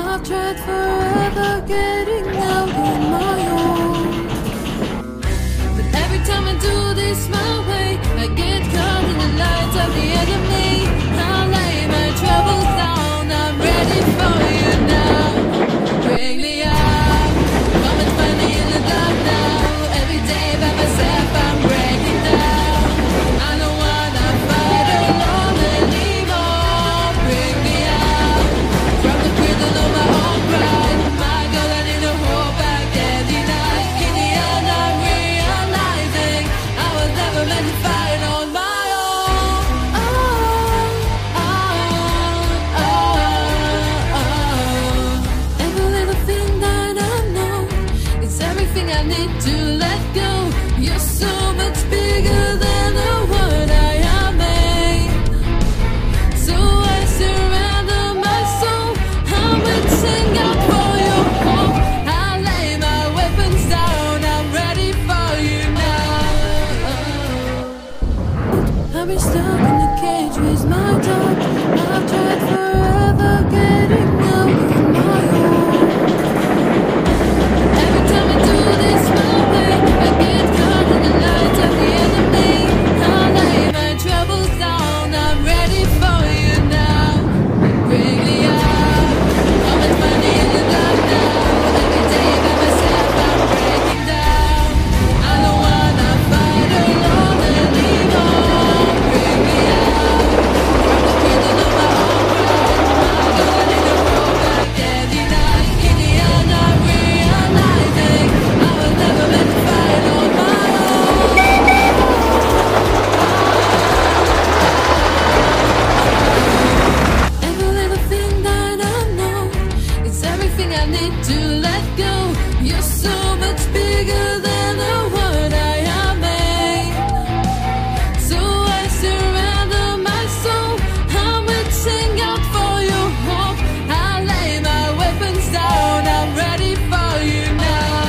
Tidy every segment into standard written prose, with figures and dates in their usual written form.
I've tried forever getting out on my own, but every time I do this my way, I get caught in the lights of the enemy. I'll lay my troubles down, I'm ready for you now. Bring me out, come and find me in the dark now. Every day by myself I'm breaking down. I don't wanna fight alone anymore. Bring me out from the prison of my own pride. My God, I need a hope I can't deny. In the end I'm realizing I was never meant to fight on my own. Every little thing that I know, it's everything I need to let go. You're so much bigger than the word I am made. So I surrender my soul, I will sing out for your hope. I lay my weapons down, I'm ready for you now. I've been stuck in a cage with my dog. I've tried forever getting out on my own. Every time I do this my way, I get caught in the lights of the enemy. I'll lay my troubles down, I'm ready for you now. Bring me out, come and find me in the dark now. Every day by myself I'm breaking down. I don't wanna fight alone anymore. Bring me out from the prison of my own pride. My God, I need a hope I can't deny. In the end I'm realizing I was never meant to fight on my own. Every little thing that I know, it's everything I need to let go. You're so much bigger than the word I am made. So I surrender my soul, I will sing out for your hope. I lay my weapons down, I'm ready for you now.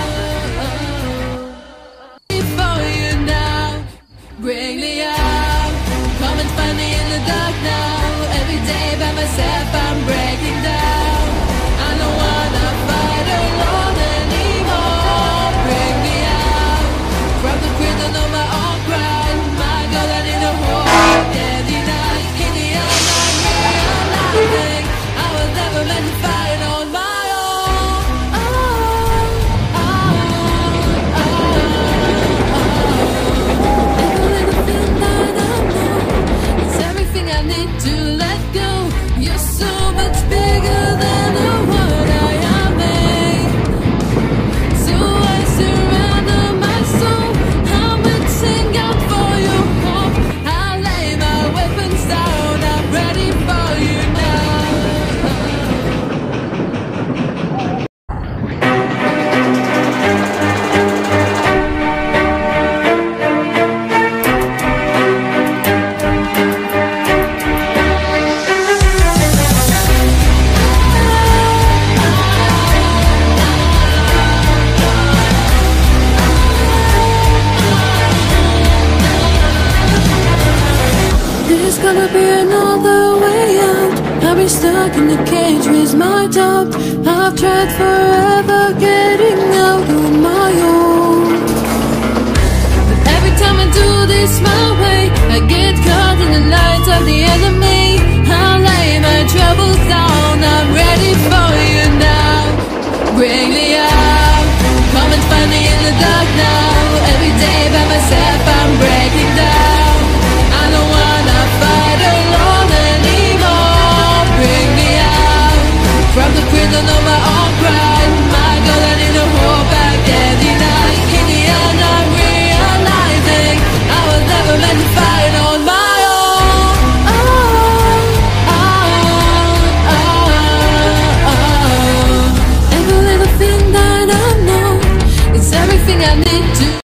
Ready for you now. Bring me out, come and find me in the dark now. Every day by myself I'm breaking down. I don't wanna fight alone anymore. Bring me out from the prison of my own pride. My God, I need a hope I can't deny. In the end I'm realizing I was never meant to fight on my own. Every little thing that I know, it's everything I need to let go. You're so much bigger than the word I am made. So I surrender my soul, I will sing out for your hope. I lay my weapons down, I'm ready for you now. There's gonna be another way out. I've been stuck in a cage with my doubt. I've tried forever getting out on my own, but every time I do this my way, I get caught in the lights of the enemy. I'll lay my troubles down, I'm ready for you now. Bring me out, come and find me in the dark now. Every day by myself I'm breaking down. I don't wanna fight alone anymore. Bring me out from the prison of my own pride. My God, I need a hope I can't deny. In the end I'm realizing I was never meant to fight on my own. Every little thing that I know, it's everything I need to